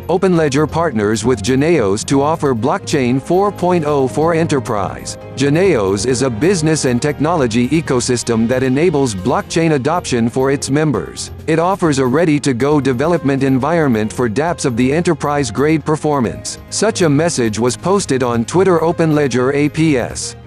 OpenLedger partners with genEOS to offer Blockchain 4.0 for enterprise. genEOS is a business and technology ecosystem that enables blockchain adoption for its members. It offers a ready-to-go development environment for dApps of the enterprise-grade performance. Such a message was posted on Twitter OpenLedger APS.